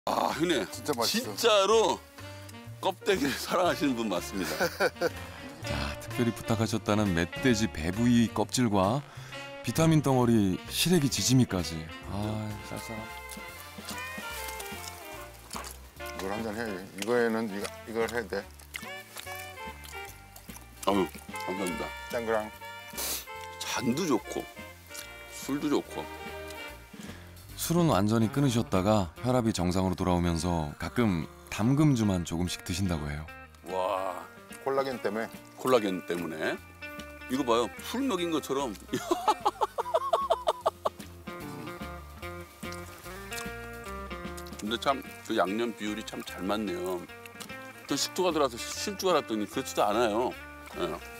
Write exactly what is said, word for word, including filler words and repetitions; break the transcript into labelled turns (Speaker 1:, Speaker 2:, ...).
Speaker 1: 아, 형님.
Speaker 2: 진짜 맛있어.
Speaker 1: 진짜로 껍데기를 사랑하시는 분 맞습니다.
Speaker 3: 자, 특별히 부탁하셨다는 멧돼지 배부이 껍질과 비타민 덩어리 시래기 지짐이까지. 아, 쌀쌀함.
Speaker 2: 이걸 한 잔 해야지. 이거에는 이거, 이걸 해야 돼.
Speaker 1: 아유, 감사합니다.
Speaker 2: 짱그랑.
Speaker 1: 잔도 좋고 술도 좋고.
Speaker 3: 술은 완전히 끊으셨다가 혈압이 정상으로 돌아오면서 가끔 담금주만 조금씩 드신다고 해요.
Speaker 1: 와,
Speaker 2: 콜라겐 때문에.
Speaker 1: 콜라겐 때문에. 이거 봐요. 술 먹인 것처럼. 근데 참 그 양념 비율이 참 잘 맞네요. 또 식초가 들어와서 쉴 줄 알았더니 그렇지도 않아요. 예.